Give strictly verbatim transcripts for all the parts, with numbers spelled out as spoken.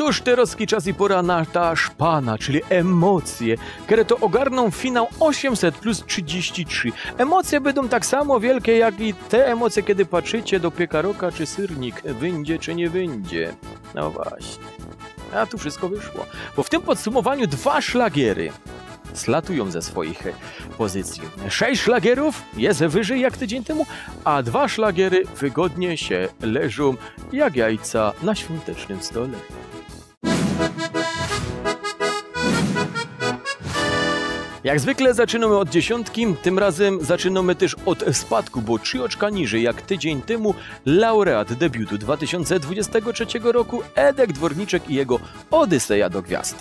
cóż, teraz czas i pora na ta szpana, czyli emocje, które to ogarną finał osiemset plus trzydzieści trzy. Emocje będą tak samo wielkie, jak i te emocje, kiedy patrzycie do piekaroka czy syrnik, wyjdzie czy nie wyjdzie. No właśnie. A tu wszystko wyszło. Bo w tym podsumowaniu dwa szlagiery slatują ze swoich pozycji. Sześć szlagierów jest wyżej jak tydzień temu, a dwa szlagiery wygodnie się leżą jak jajca na świątecznym stole. Jak zwykle zaczynamy od dziesiątki, tym razem zaczynamy też od spadku, bo trzy oczka niżej jak tydzień temu laureat debiutu dwa tysiące dwudziestego trzeciego roku Edek Dworniczek i jego Odyseja do Gwiazd.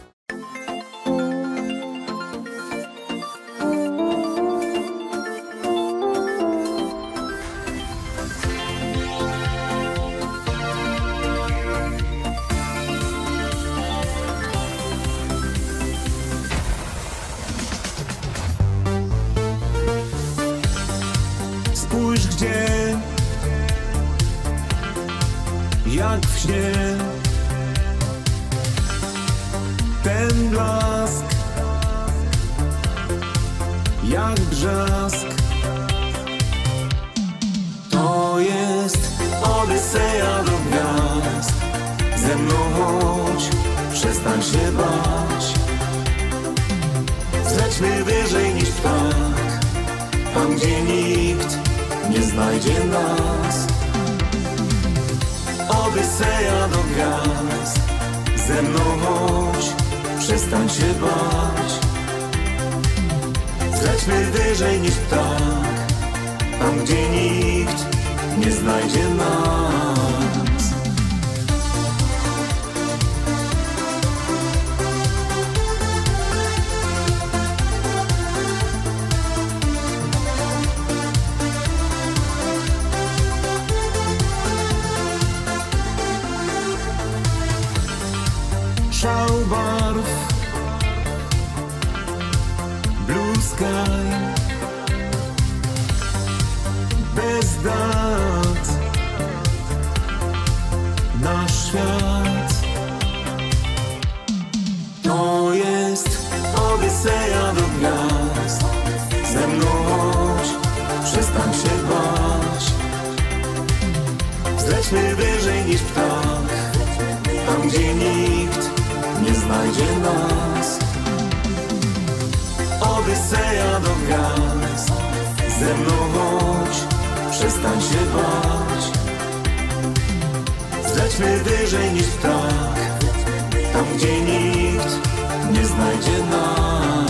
Spójrz gdzie, jak w śnie, ten blask, jak brzask. To jest Odyseja do Gwiazd. Ze mną chodź, przestań się bać. Zlećmy wyżej niż ptak, tam gdzie nikt nie znajdzie nas. Odyseja do Gwiazd. Ze mną chodź, przestań się bać. Zlećmy wyżej niż ptak, tam gdzie nikt nie znajdzie nas. Szał barw, blue sky, bez dat, nasz świat. To jest Odyseja do Gwiazd. Ze mną chodź, przestań się bać. Zlećmy wyżej niż ptak, tam gdzie nikt nie znajdzie nas. Odyseja do Gwiazd. Ze mną chodź, przestań się bać. Zlećmy wyżej niż ptak, tam gdzie nikt nie znajdzie nas.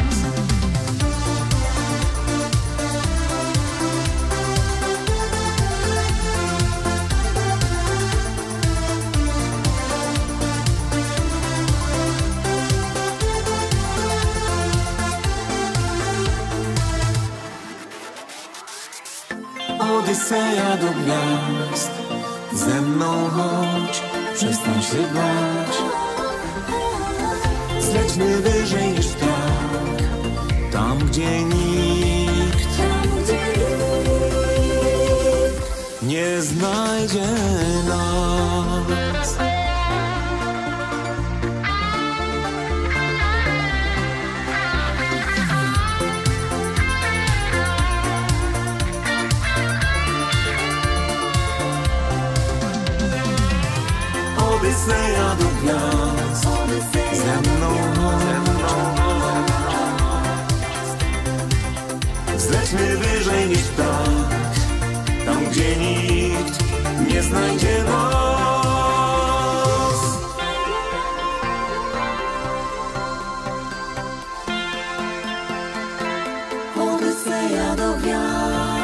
Odyseja do Gwiazd. Ze mną chodź, przestań się bać. Zlećmy wyżej niż ptak, tam gdzie nikt nie znajdzie nas. Odyseja do Gwiazd. Ze mną chodź, zlećmy wyżej niż ptak, tam gdzie nikt nie znajdzie nas. Odyseja do Gwiazd.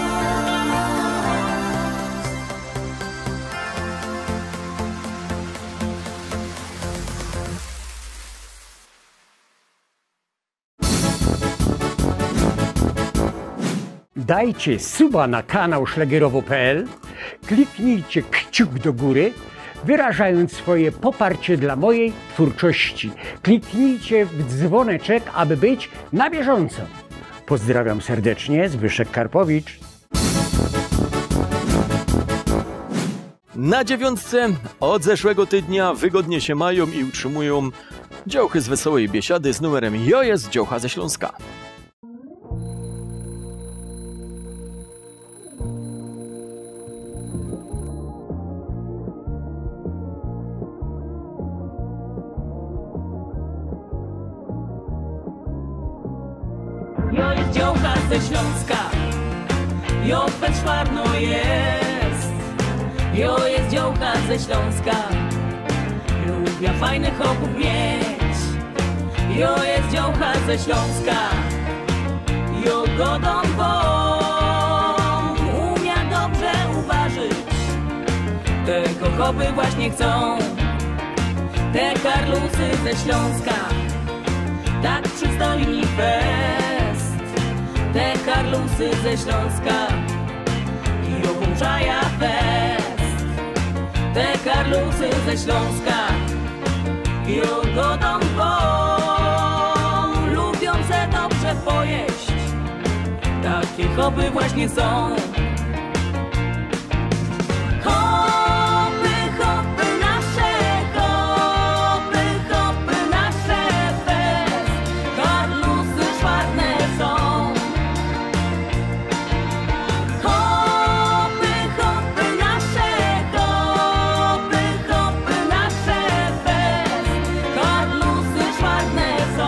Dajcie suba na kanał szlagierowo kropka p l, kliknijcie kciuk do góry, wyrażając swoje poparcie dla mojej twórczości. Kliknijcie w dzwoneczek, aby być na bieżąco. Pozdrawiam serdecznie, Zbyszek Karpowicz. Na dziewiątce od zeszłego tygodnia wygodnie się mają i utrzymują działchy z Wesołej Biesiady z numerem Jo jest działcha ze Śląska. Jo jest działcha ze Śląska, jo we Szwarno jest. Jo jest działcha ze Śląska, lubię fajnych chłopów mieć. Jo jest działcha ze Śląska, jo godą wam, umia dobrze uważać. Tego chłopy właśnie chcą, te karlusy ze Śląska, tak przystojni fest. Te karlusy ze Śląska i obłączaja fest. Te karlusy ze Śląska i ogodą wam, lubią se dobrze pojeść. Takie chopy właśnie są. Chopy, chopy nasze, chopy, chopy nasze fest. Karlusy szwarne są. Chopy, chopy nasze, chopy, chopy nasze fest. Karlusy szwarne są.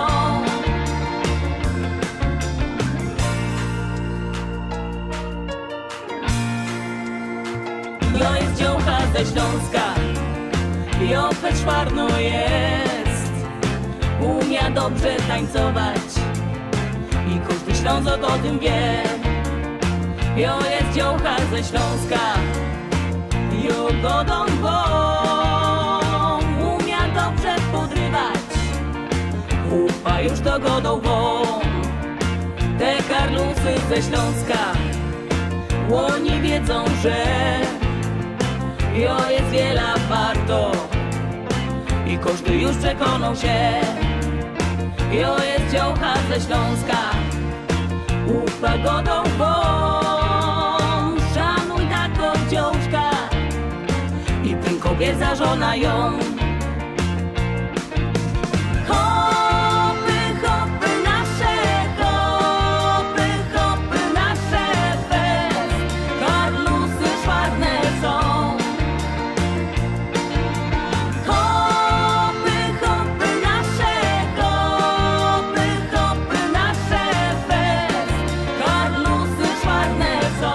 Jo jest działcha ze Śląska, jo we Szwarno jest. Umia dobrze tańcować i każdy Ślązok o tym wie. Jo jest działcha ze Śląska, jo godą wam, umia dobrze podrywać. Chłopa już to godą wam. Te karlusy ze Śląska, łoni wiedzą, że jo jest wiele warto i każdy już przekonał się. Jo jest działcha ze Śląska, ufa godą wam. Szanuj taką działczka i ten kobiet za żona ją. Chopy, chopy nasze, chopy, chopy nasze fest. Karlusy szwarne są. Chopy, chopy nasze, chopy, chopy nasze fest. Karlusy szwarne są.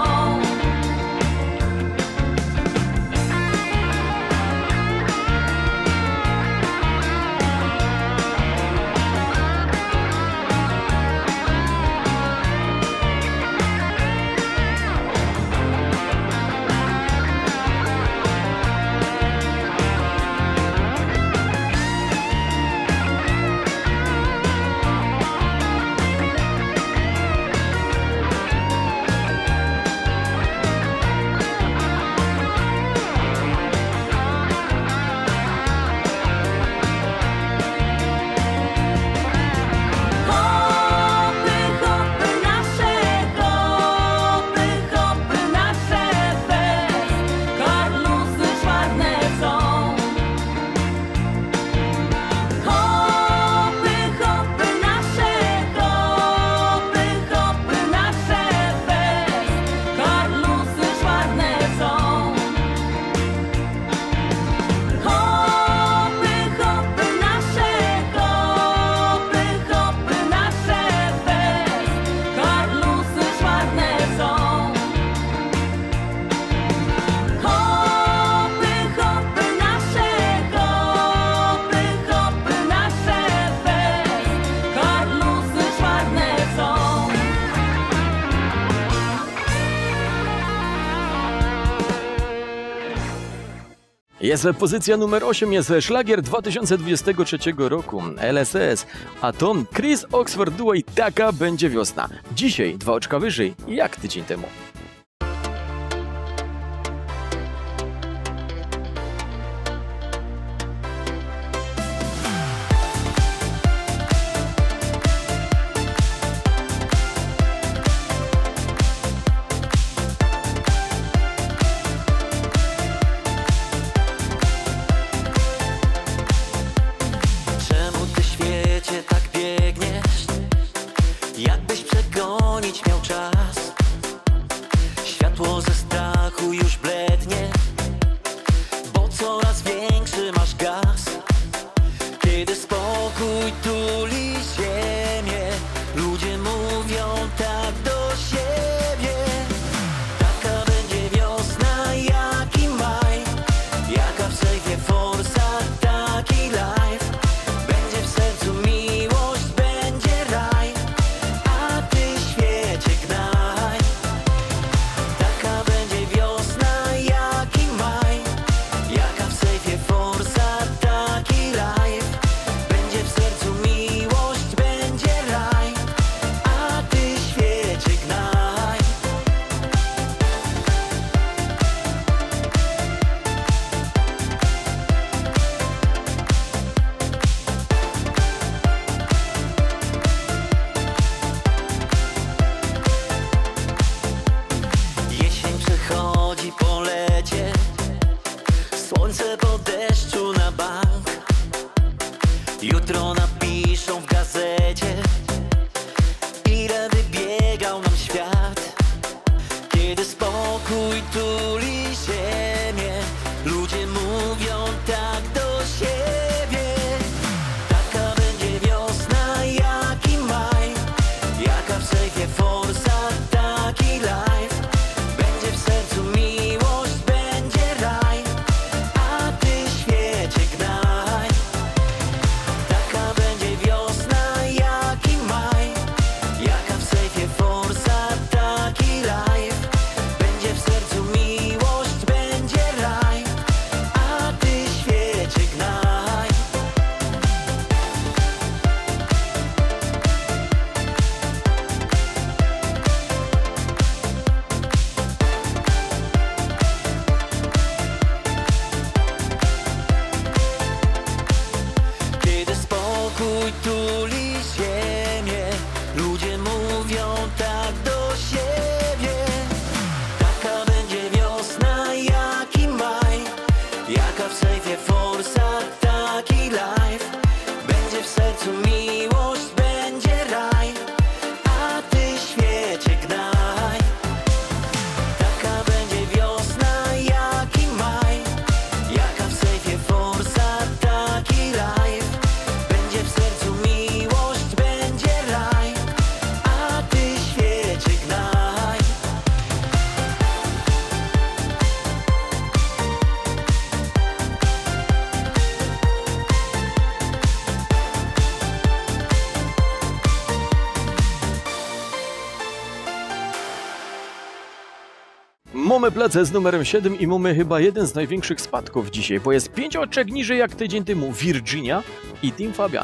Chopy, chopy nasze, chopy, chopy nasze fest. Karlusy szwarne są. Chopy, chopy nasze, chopy, chopy nasze fest. Karlusy szwarne są. Chopy, chopy nasze, chopy, chopy nasze fest. Karlusy szwarne są. Chopy, chopy nasze, chopy, chopy nasze fest. Karlusy szwarne są. Jest pozycja numer osiem, jest szlagier dwa tysiące dwudziestego trzeciego roku, L S S, a to Chris Oxford Duo i taka będzie wiosna. Dzisiaj dwa oczka wyżej, jak tydzień temu. spokój tuli ziemię. Ludzie mówią tak do siebie. Taka będzie wiosna jak i maj, jaka w sejfie forsa, taki life. Będzie w sercu miłość, będzie raj, a ty świecie gnaj. Taka będzie wiosna jak i maj, jaka w sejfie forsa, taki life. Będzie w sercu miłość, będzie raj, a ty świecie gnaj. Jesień przechodzi po lecie, słońce po deszczu na bank. Jutro napiszą w gazecie, ile wybiegał nam świat. Kiedy spokój tuli ziemię, ludzie mówią tak do siebie. Taka będzie wiosna jak i maj, jaka w sejfie forsa, taki life. Będzie w sercu miłość, będzie raj, a ty świecie gnaj. Taka będzie wiosna jak i maj, jaka w sejfie forsa, taki life. Będzie w sercu miłość, będzie raj, a ty świecie gnaj. Kiedy spokój tuli ziemię, ludzie mówią tak do siebie. Taka będzie wiosna jak i maj, jaka w sejfie forsa, taki life. Będzie w sercu miłość, będzie raj, a ty świecie gnaj. Taka będzie wiosna jak i maj, jaka w sejfie forsa, taki life. Będzie w sercu miłość, będzie raj, a ty świecie gnaj. Mamy plecę z numerem siedem i mamy chyba jeden z największych spadków dzisiaj, bo jest pięć oczek niżej jak tydzień temu Virginia i Team Fabian.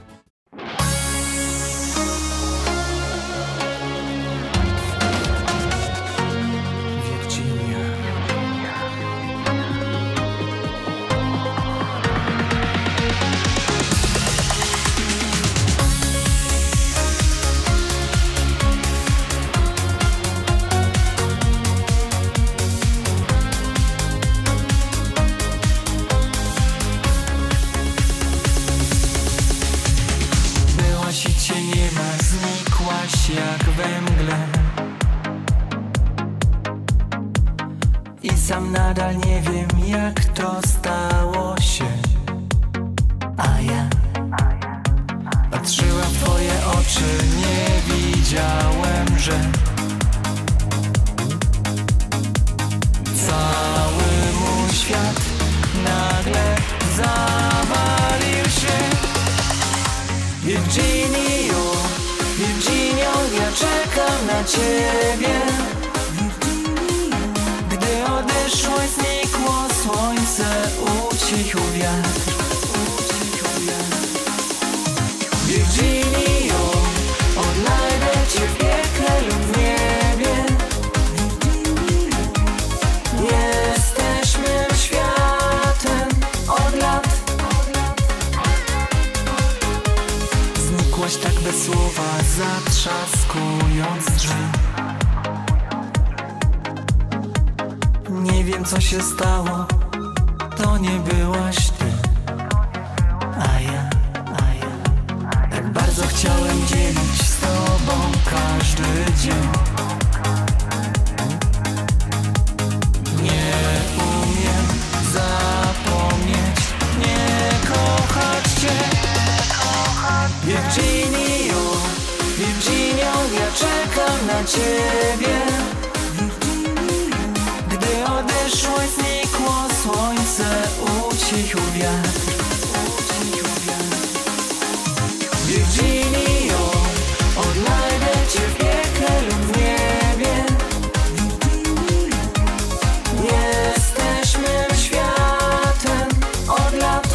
Byłaś i cię nie ma, znikłaś jak we mgle. I sam nadal nie wiem, jak to stało się. A ja patrzyłem w twoje oczy, nie widziałem, że cały mój świat nagle zawalił się. Virginio, Virginio, ja czekam na ciebie. Gdy odeszło i znikło słońce, ucichł wiatr. Virginio, odnajdę cię w piekle lub w niebie. Jesteś mym światem od lat. Znikłaś tak bez słowa, zatrzaskując drzwi. Nie wiem, co się stało, to nie byłaś ty. A ja, a ja tak bardzo chciałem dzielić z tobą każdy dzień. Nie umiem zapomnieć, nie kochać cię. ucichł wiatr, ucichł wiatr. Virginio, odnajdę cię w piekle lub w niebie. Jesteśmy światem od lat.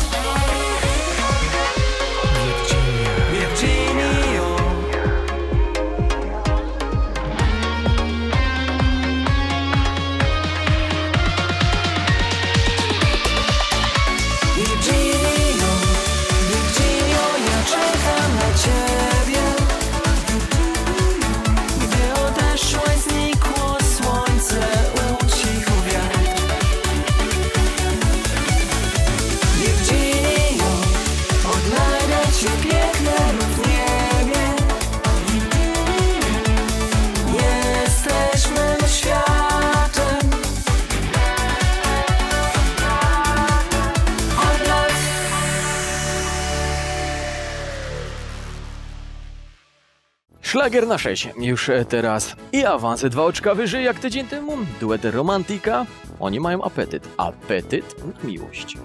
Virginio, Virginio, Virginio, ja czekam na ciebie. Gdy odeszłeś, znikło słońce, ucichł wiatr. Virginio, odnajdę cię w piekle lub w niebie. Jesteśmy światem od lat. Szlagier na sześć. Już e, teraz i awansy dwa oczka wyżej jak tydzień temu. Duet Romantika. Oni mają apetyt. Apetyt na miłość.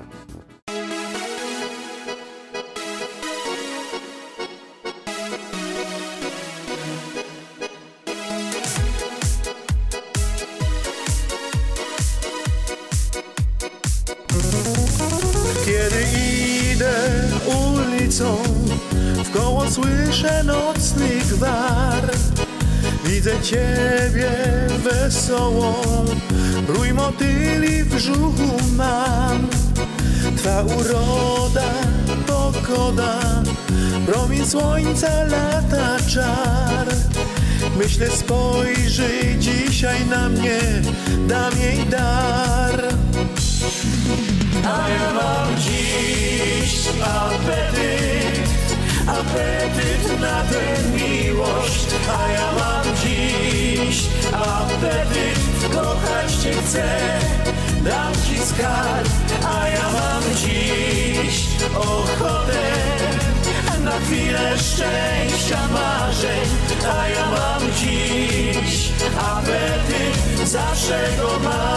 Kiedy idę ulicą, wkoło słyszę nocny gwar. Widzę ciebie wesołą, rój motyli w brzuchu mam. Twa uroda, pogoda, promień słońca, lata czar. Myślę, spojrzy dzisiaj na mnie, dam jej dar. A ja mam dziś apetyt, apetyt na tę miłość. A ja mam dziś apetyt, kochać cię chcę, dam ci skarb. A ja mam dziś ochotę na chwilę szczęścia, marzeń. A ja mam dziś apetyt, zawsze go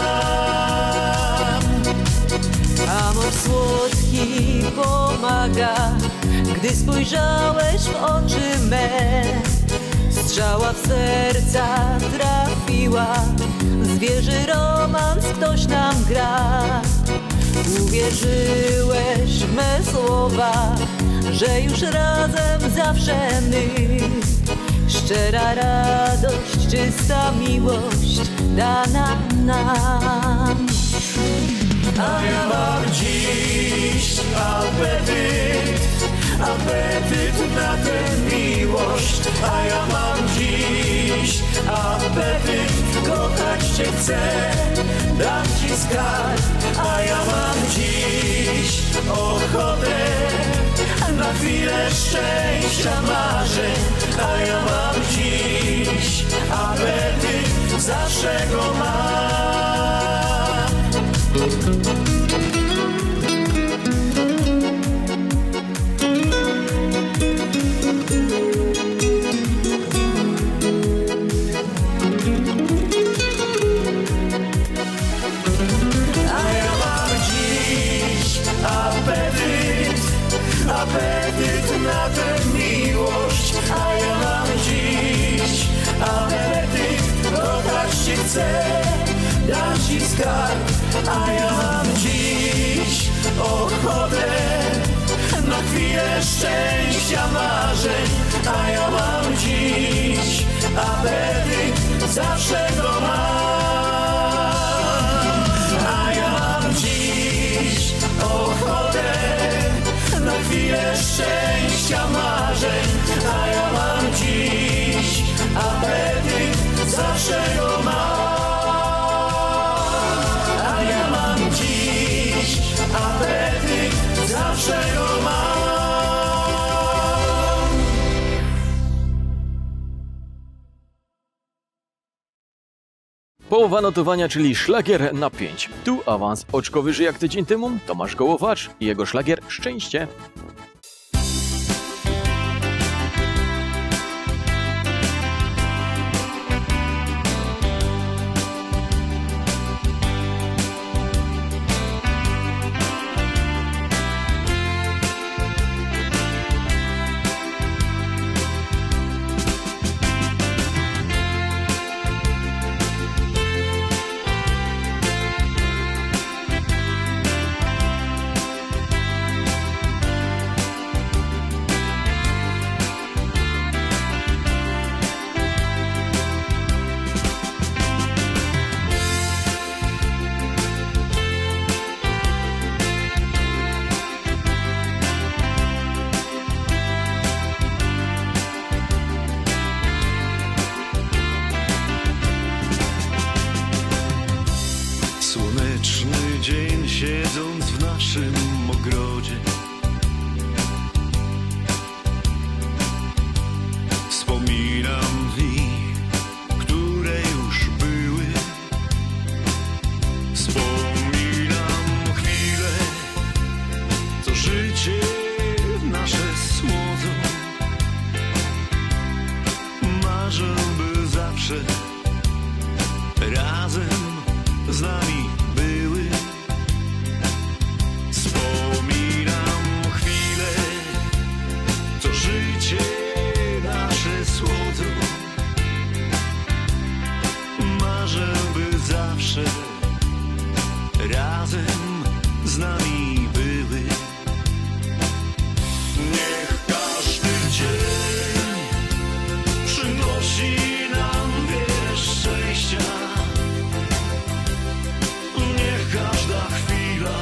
mam. Amor słodki pomaga, gdy spojrzałeś w oczy me. Strzała w serca trafiła, zwierzy romans ktoś nam gra. Uwierzyłeś w me słowa, że już razem zawsze my. Szczera radość, czysta miłość dana nam. A ja mam dziś apetyt, apetyt na tę miłość. A ja mam dziś apetyt, kochać cię chcę, dam ci skarb. A ja mam dziś ochotę na chwilę szczęścia, marzeń. A ja mam dziś apetyt, zawsze go mam. Apetyt na tę miłość. A ja mam dziś apetyt, kochać cię chcę, dam ci skarb. A ja mam dziś ochotę na chwilę szczęścia, marzeń. A ja mam dziś apetyt, zawsze go mam. A ja mam dziś ochotę na chwilę szczęścia, marzeń. A ja mam dziś apetyt, zawsze go mam. A ja mam dziś apetyt, zawsze go mam. Połowa notowania, czyli szlagier na pięć. Tu awans oczko wyżej jak tydzień temu. Tomasz Gołowacz i jego szlagier Szczęście. widząc w naszym ogrodzie. Wspominam dni, które już były. Wspominam chwile, co życie nasze słodzą. Marzę, by zawsze razem z nami były. Wspominam chwile, co życie nasze słodzą. Marzę, by zawsze razem z nami były. Niech każdy dzień przynosi nam wiele szczęścia. Niech każda chwila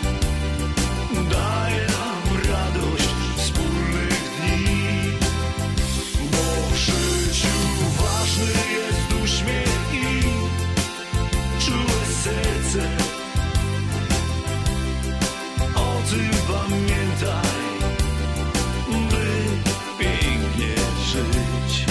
daje nam radość wspólnych dni. Bo w życiu ważny jest uśmiech i czułe serce. O tym pamiętaj, by pięknie żyć.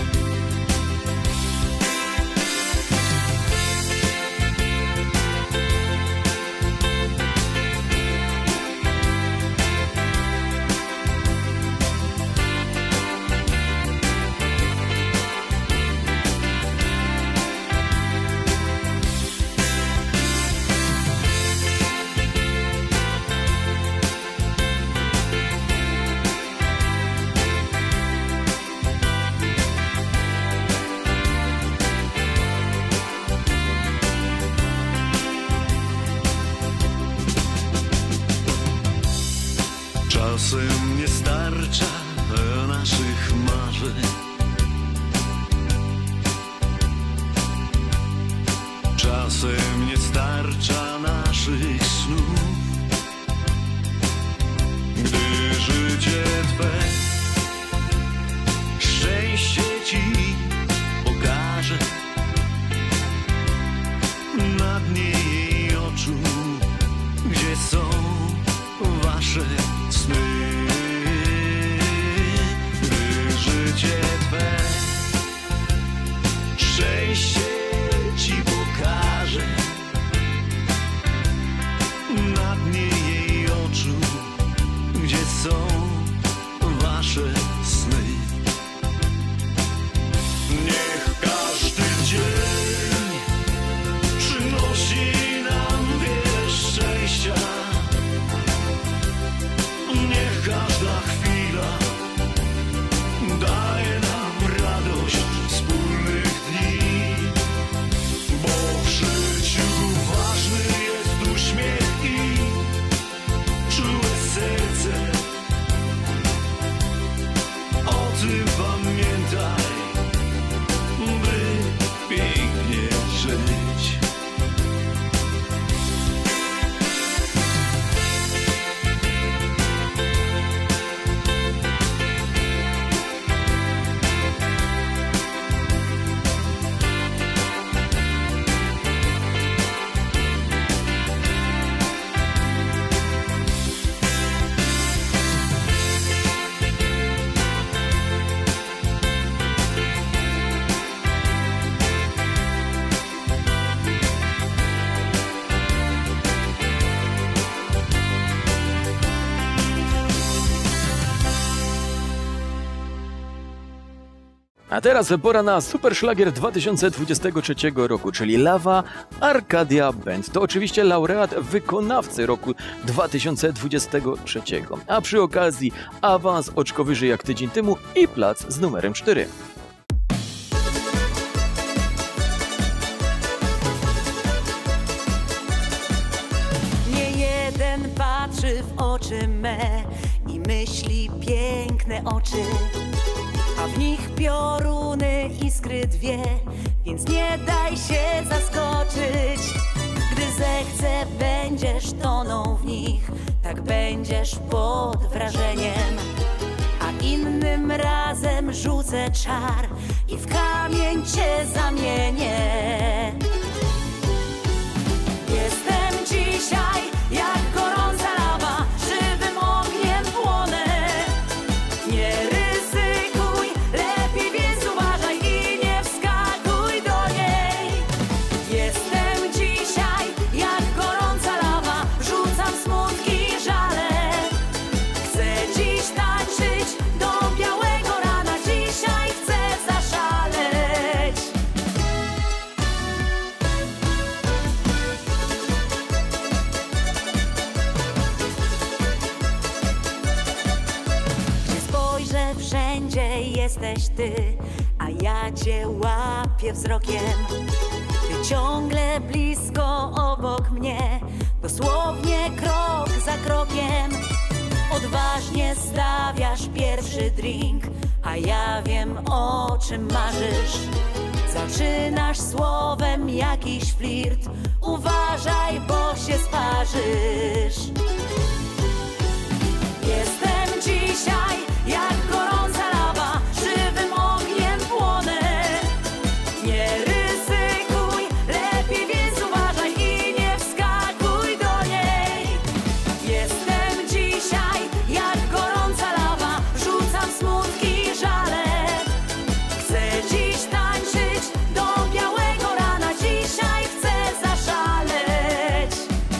Czasem nie starcza naszych marzeń. Czasem nie starcza naszych snów. Gdy życie Twe szczęście Ci pokaże, na dnie jej oczu, gdzie są Wasze sny. Gdy życie Twe szczęście Ci pokaże, na dnie jej oczu, gdzie są Wasze sny. Niech każdy dzień przynosi nam wiele szczęścia. Niech każda chwila daje nam radość wspólnych dni. Bo w życiu ważny jest uśmiech i czułe serce. O tym pamiętaj, by pięknie żyć. A teraz pora na super szlagier dwa tysiące dwudziestego trzeciego roku, czyli Lawa Arcadia Band. To oczywiście laureat wykonawcy roku dwa tysiące dwudziestego trzeciego. A przy okazji awans oczko wyżej jak tydzień temu i plac z numerem cztery. Nie jeden patrzy w oczy me i myśli piękne oczy, a w nich pioruny iskry dwie, więc nie daj się zaskoczyć. Gdy zechce, będziesz tonął w nich, tak będziesz pod wrażeniem. A innym razem rzucę czar i w kamień cię zamienię. Jestem dzisiaj jak gorąca lawa, żywym ogniem płonę. Nie ryzykuj, lepiej więc uważaj i nie wskakuj do niej. Jestem dzisiaj jak gorąca lawa, rzucam smutki i żale. Chcę dziś tańczyć do białego rana, dzisiaj chcę zaszaleć. Gdzie spojrzę, wszędzie jesteś ty, a ja cię łapię wzrokiem. Ty ciągle blisko obok mnie, dosłownie krok za krokiem. Odważnie stawiasz pierwszy drink, a ja wiem, o czym marzysz. Zaczynasz słowem jakiś flirt, uważaj, bo się sparzysz. Jestem dzisiaj jak gorąca lawa, żywym ogniem płonę. Nie ryzykuj, lepiej więc uważaj i nie wskakuj do niej. Jestem dzisiaj jak gorąca lawa, rzucam smutki i żale. Chcę dziś tańczyć do białego rana, dzisiaj chcę zaszaleć.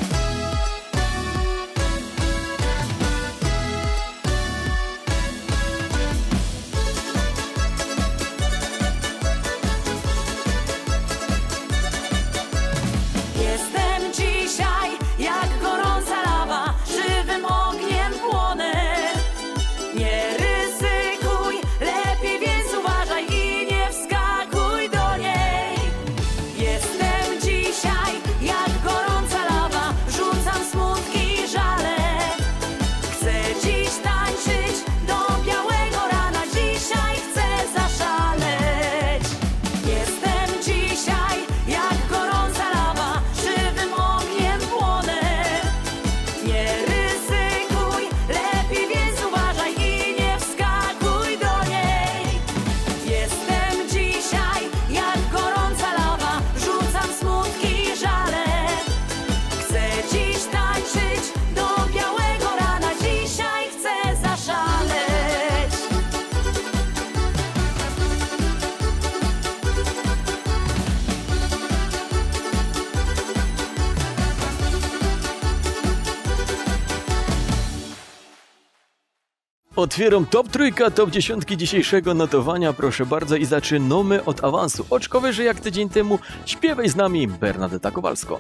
Jestem dzisiaj jak gorąca lawa, żywym ogniem płonę. Nie ryzykuj, lepiej więc uważaj i nie wskakuj do niej. Jestem dzisiaj jak gorąca lawa, rzucam smutki i żale. Chcę dziś tańczyć do białego rana, dzisiaj chcę zaszaleć. Jestem dzisiaj jak gorąca lawa, żywym ogniem płonę. Nie ryzykuj, lepiej więc uważaj i nie wskakuj do niej. Jestem dzisiaj jak gorąca lawa, rzucam smutki i żale. Chcę dziś tańczyć do białego rana, dzisiaj chcę zaszaleć. Otwieram top trójka, top dziesiątki dzisiejszego notowania, proszę bardzo, i zaczynamy od awansu. Oczkowy, że jak tydzień temu, śpiewaj z nami Bernadeta Kowalsko.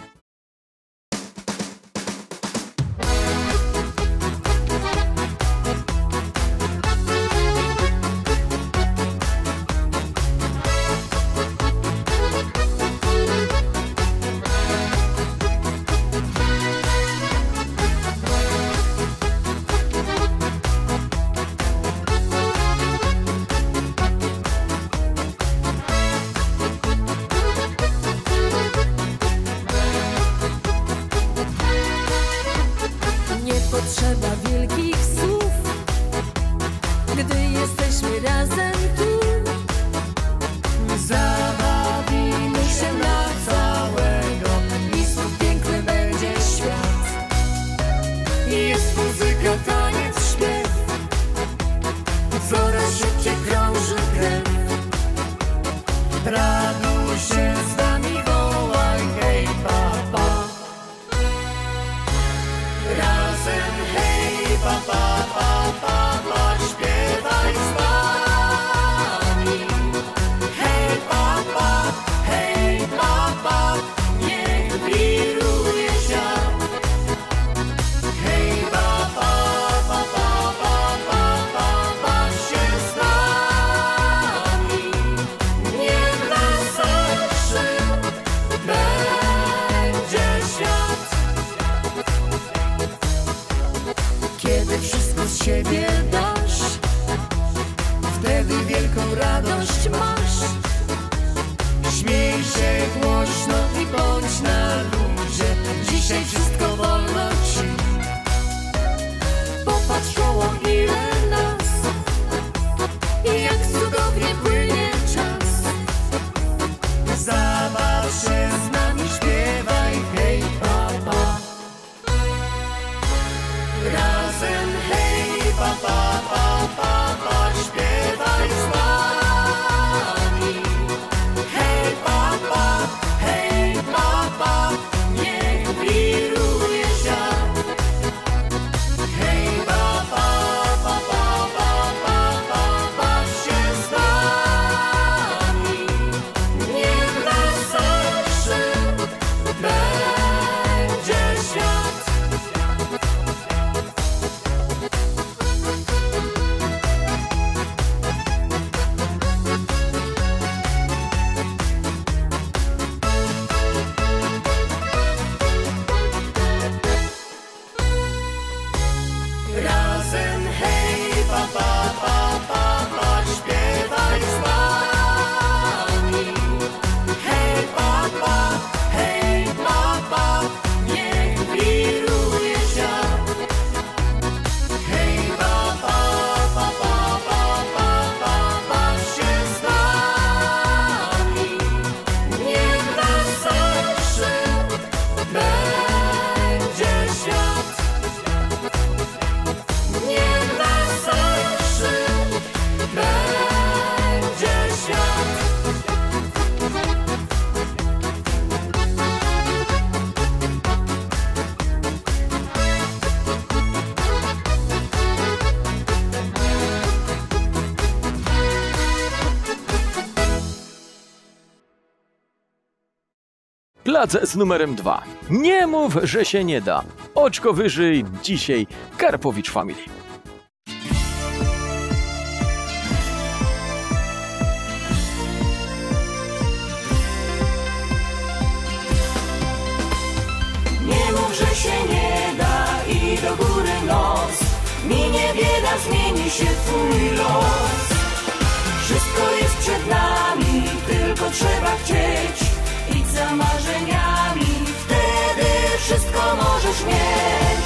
Nie potrzeba wielkich słów, gdy jesteśmy razem tu. Zabawimy się na całego i znów piękny będzie świat. Jest muzyka, taniec, śpiew, coraz szybciej krąży krew. Raduj się z nami, wołaj hej papa. Razem hej papa, papa, pa, śpiewaj z nami. Hej papa, hej papa, niech wiruje świat. Hej papa, papa, papa, pa, baw się z nami. Niech weselszym będzie świat. Kiedy wszystko z siebie dasz, wtedy wielką radość masz. Śmiej się głośno i bądź na luzie, dzisiaj wszystko wolno ci. Popatrz koło, ile nas i jak cudownie płynie czas. Zabaw się z nami, śpiewaj hej papa. Plac z numerem dwa. Nie mów, że się nie da. Oczko wyżej, dzisiaj Karpowicz Family. Nie mów, że się nie da i do góry nos. Minie bieda, zmieni się twój los. Wszystko jest przed nami, tylko trzeba chcieć. Idź za marzeniami, wtedy wszystko możesz mieć.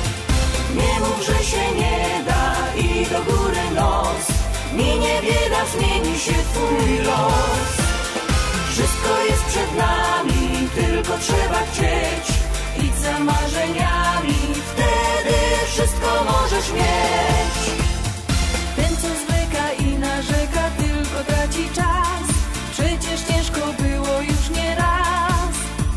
Nie mów, że się nie da i do góry nos. Minie bieda, zmieni się twój los. Wszystko jest przed nami, tylko trzeba chcieć. Idź za marzeniami, wtedy wszystko możesz mieć. Ten, co zwleka i narzeka, tylko traci czas. Przecież ciężko było już nie raz.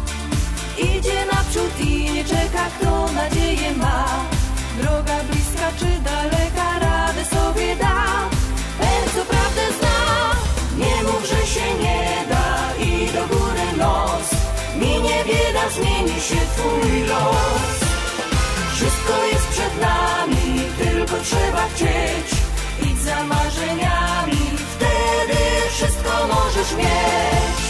Idzie naprzód i nie czeka, kto nadzieję ma. Droga bliska czy daleka, radę sobie da. Ten, co prawdę zna. Nie mów, że się nie da i do góry nos. Minie bieda, zmieni się twój los. Wszystko jest przed nami, tylko trzeba chcieć. Idź za marzeniami, wtedy wszystko możesz mieć.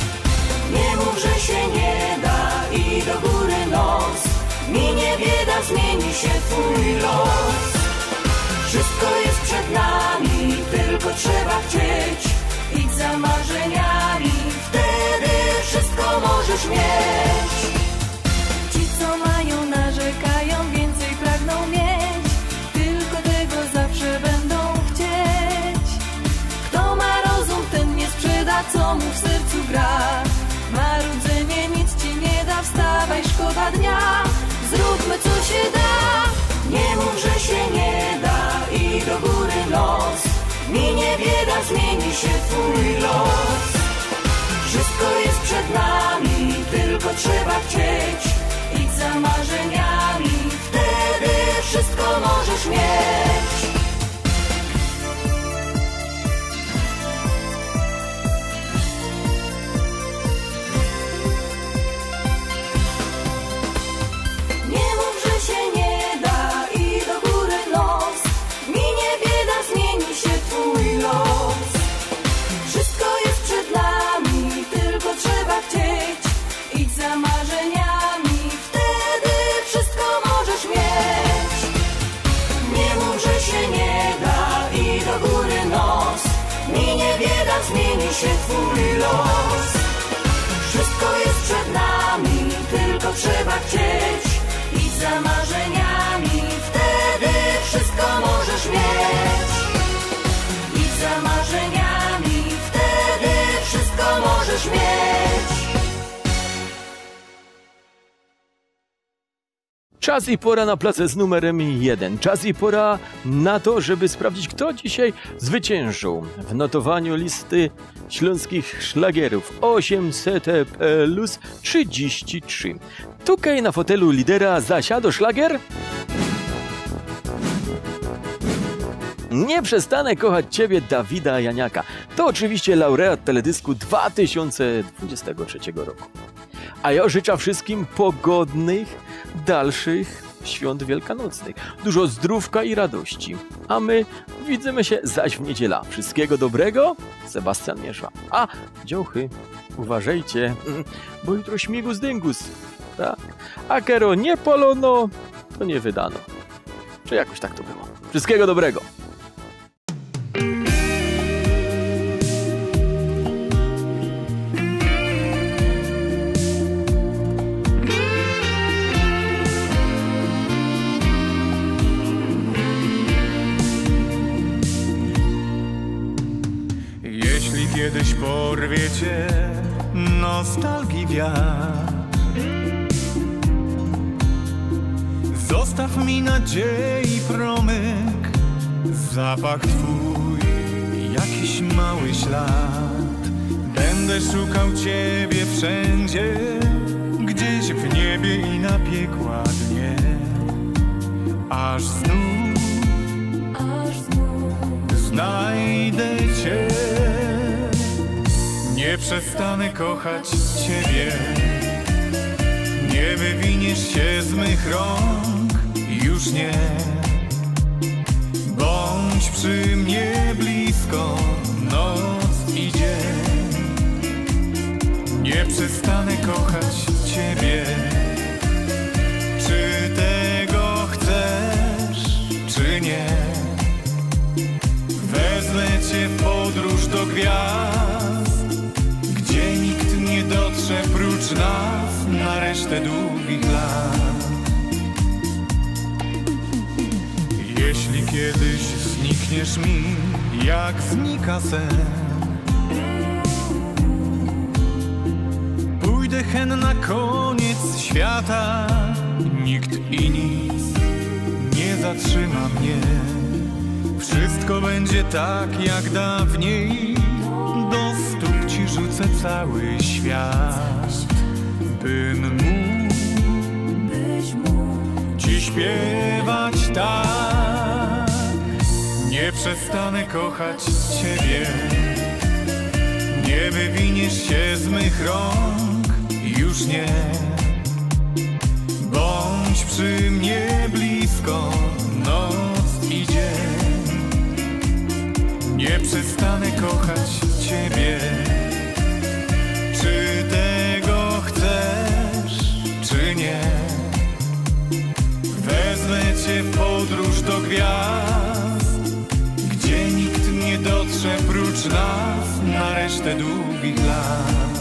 Nie mów, że się nie da i do góry nos. Minie bieda, zmieni się twój los. Wszystko jest przed nami, tylko trzeba chcieć. Idź za marzeniami, wtedy wszystko możesz mieć. Ci, co mają, narzekają, więcej pragną mieć. Tylko tego zawsze będą chcieć. Kto ma rozum, ten nie sprzeda, co mu w sercu gra. Marudzenie nic ci nie da, wstawaj, szkoda dnia. Zróbmy, co się da. Nie mów, że się nie da i do góry nos. Minie bieda, zmieni się twój los. Wszystko jest przed nami, tylko trzeba chcieć. Idź za marzeniami, wtedy wszystko możesz mieć. Nie mów, że się nie da i do góry nos. Minie bieda, zmieni się twój los. Wszystko jest przed nami, tylko trzeba chcieć. Idź za marzeniami, wtedy wszystko możesz mieć. Nie mów, że się nie da i do góry nos. Minie bieda, zmieni się twój los. Wszystko jest przed nami, tylko trzeba chcieć. Idź za marzeniami, wtedy wszystko możesz mieć. Idź za marzeniami, wtedy wszystko możesz mieć. Czas i pora na placę z numerem jeden. Czas i pora na to, żeby sprawdzić, kto dzisiaj zwyciężył w notowaniu listy śląskich szlagierów. osiemset plus trzydzieści trzy. Tutaj na fotelu lidera zasiadł szlagier Nie przestanę kochać Ciebie Dawida Janiaka. To oczywiście laureat teledysku dwa tysiące dwudziestego trzeciego roku. A ja życzę wszystkim pogodnych, dalszych świąt wielkanocnych. Dużo zdrówka i radości. A my widzimy się zaś w niedziela. Wszystkiego dobrego, Sebastian Miesza. A, dziołchy, uważajcie, bo jutro śmigus dyngus. Tak? A kero nie polono, to nie wydano. Czy jakoś tak to było. Wszystkiego dobrego. Jeśli kiedyś porwie cię nostalgii wiatr, zostaw mi nadziei promyk, zapach twój, jakiś mały ślad. Będę szukał ciebie wszędzie, gdzieś w niebie i na piekła dnie, aż znów, aż znów znajdę cię. Nie przestanę kochać ciebie, nie wywiniesz się z mych rąk, już nie. Bądź przy mnie blisko, noc i dzień. Nie przestanę kochać ciebie. Czy tego chcesz, czy nie? Wezmę cię w podróż do gwiazd, gdzie nikt nie dotrze prócz nas na resztę długich lat. Jeśli kiedyś znikniesz mi, jak znika sen, pójdę hen na koniec świata. Nikt i nic nie zatrzyma mnie. Wszystko będzie tak jak dawniej. Do stóp ci rzucę cały świat, bym mógł, byś mógł ci śpiewać tak. Nie przestanę kochać ciebie, nie wywiniesz się z mych rąk, już nie. Bądź przy mnie blisko, noc i dzień. Nie przestanę kochać ciebie. Czy tego chcesz, czy nie? Wezmę cię w podróż do gwiazd, gdzie nikt nie dotrze prócz nas na resztę długich lat.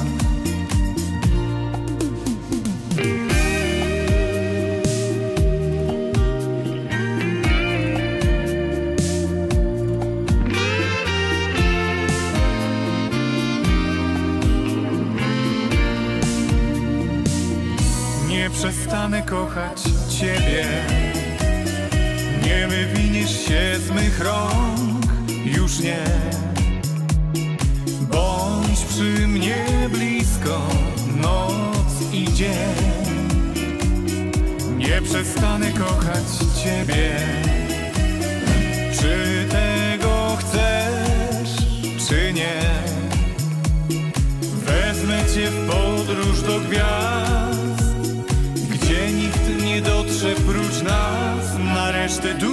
Nie przestanę kochać ciebie, nie wywiniesz się z mych rąk, już nie. Bądź przy mnie blisko, noc i dzień. Nie przestanę kochać ciebie. Czy tego chcesz, czy nie? Wezmę cię w podróż do gwiazd, gdzie nikt nie dotrze prócz nas na resztę dni.